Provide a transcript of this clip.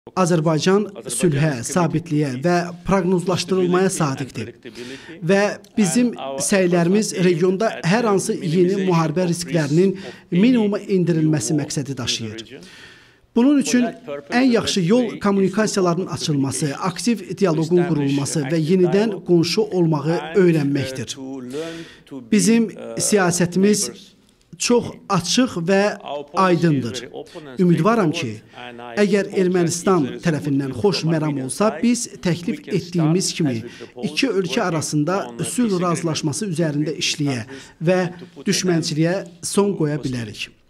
Azərbaycan sülhə, sabitliyə və proqnozlaşdırılmaya sadiqdir və bizim səylərimiz regionda hər hansı yeni müharibə risklərinin minimuma endirilməsi məqsədi daşıyır. Bunun üçün ən yaxşı yol kommunikasiyaların açılması, aktiv dialoqun qurulması və yenidən qonşu olmağı öyrənməkdir. Bizim siyasətimiz çox açıq və aydındır. Ümidvaram ki, əgər Ermənistan tərəfindən xoş məram olsa, biz təklif etdiyimiz kimi iki ölkə arasında sülh razılaşması üzərində işləyə və düşmənçiliyə son qoya bilərik.